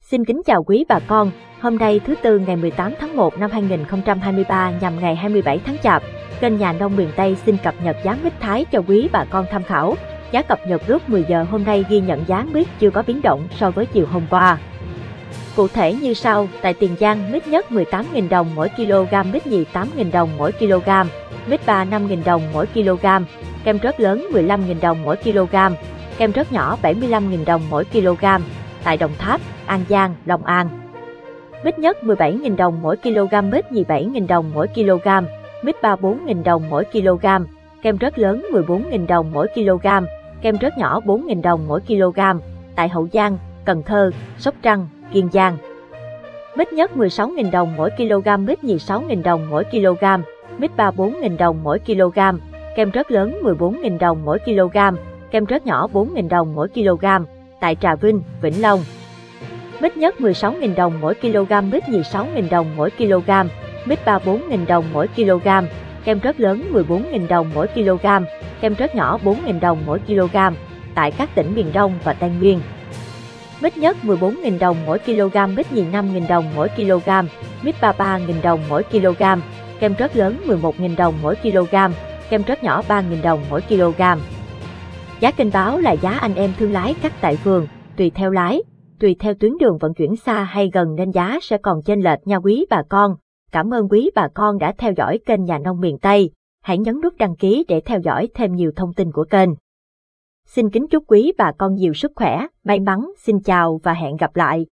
Xin kính chào quý bà con, hôm nay thứ Tư ngày 18 tháng 1 năm 2023 nhằm ngày 27 tháng Chạp, kênh Nhà nông miền Tây xin cập nhật giá mít Thái cho quý bà con tham khảo. Giá cập nhật lúc 10 giờ hôm nay ghi nhận giá mít chưa có biến động so với chiều hôm qua. Cụ thể như sau, tại Tiền Giang mít nhất 18.000 đồng mỗi kg, mít nhì 8.000 đồng mỗi kg, mít ba 5.000 đồng mỗi kg, kem rớt lớn 15.000 đồng mỗi kg, kem rớt nhỏ 75.000 đồng mỗi kg. Tại Đồng Tháp, An Giang, Long An, mít nhất 17.000 đồng mỗi kg, mít nhì 7.000 đồng mỗi kg, mít ba 4.000 đồng mỗi kg, kem rớt lớn 14.000 đồng mỗi kg, kem rớt nhỏ 4.000 đồng mỗi kg. Tại Hậu Giang, Cần Thơ, Sóc Trăng, Kiên Giang, mít nhất 16.000 đồng mỗi kg, mít nhì 6.000 đồng mỗi kg, mít ba 4.000 đồng mỗi kg, kem rớt lớn 14.000 đồng mỗi kg, kem rớt nhỏ 4.000 đồng mỗi kg. Tại Trà Vinh, Vĩnh Long, mít nhất 16.000 đồng mỗi kg, mít nhì 6.000 đồng mỗi kg, mít ba 4.000 đồng mỗi kg, kem rớt lớn 14.000 đồng mỗi kg, kem rớt nhỏ 4.000 đồng mỗi kg. Tại các tỉnh miền Đông và Tây Nguyên, mít nhất 14.000 đồng mỗi kg, mít nhì 5.000 đồng mỗi kg, mít ba 3.000 đồng mỗi kg, kem rớt lớn 11.000 đồng mỗi kg, kem rớt nhỏ 3.000 đồng mỗi kg. Giá kênh báo là giá anh em thương lái cắt tại vườn, tùy theo lái, tùy theo tuyến đường vận chuyển xa hay gần nên giá sẽ còn chênh lệch nha quý bà con. Cảm ơn quý bà con đã theo dõi kênh Nhà nông miền Tây. Hãy nhấn nút đăng ký để theo dõi thêm nhiều thông tin của kênh. Xin kính chúc quý bà con nhiều sức khỏe, may mắn, xin chào và hẹn gặp lại.